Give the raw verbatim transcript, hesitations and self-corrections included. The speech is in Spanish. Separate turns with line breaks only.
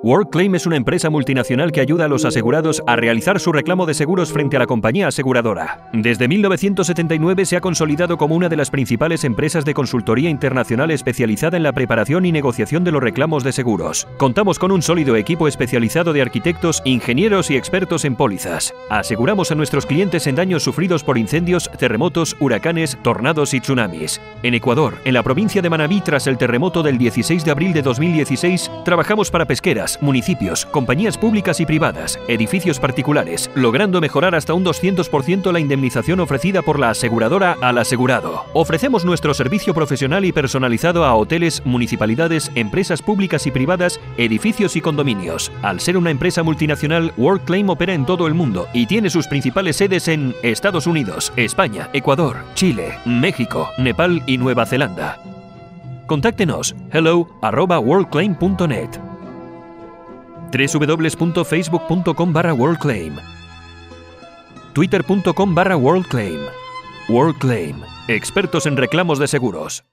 WorldClaim es una empresa multinacional que ayuda a los asegurados a realizar su reclamo de seguros frente a la compañía aseguradora. Desde mil novecientos setenta y nueve se ha consolidado como una de las principales empresas de consultoría internacional especializada en la preparación y negociación de los reclamos de seguros. Contamos con un sólido equipo especializado de arquitectos, ingenieros y expertos en pólizas. Aseguramos a nuestros clientes en daños sufridos por incendios, terremotos, huracanes, tornados y tsunamis. En Ecuador, en la provincia de Manabí, tras el terremoto del dieciséis de abril de dos mil dieciséis, trabajamos para pesqueras, municipios, compañías públicas y privadas, edificios particulares, logrando mejorar hasta un doscientos por ciento la indemnización ofrecida por la aseguradora al asegurado. Ofrecemos nuestro servicio profesional y personalizado a hoteles, municipalidades, empresas públicas y privadas, edificios y condominios. Al ser una empresa multinacional, WorldClaim opera en todo el mundo y tiene sus principales sedes en Estados Unidos, España, Ecuador, Chile, México, Nepal y Nueva Zelanda. Contáctenos hello arroba worldclaim punto net, w w w punto facebook punto com barra worldclaim, twitter punto com barra worldclaim. WorldClaim, expertos en reclamos de seguros.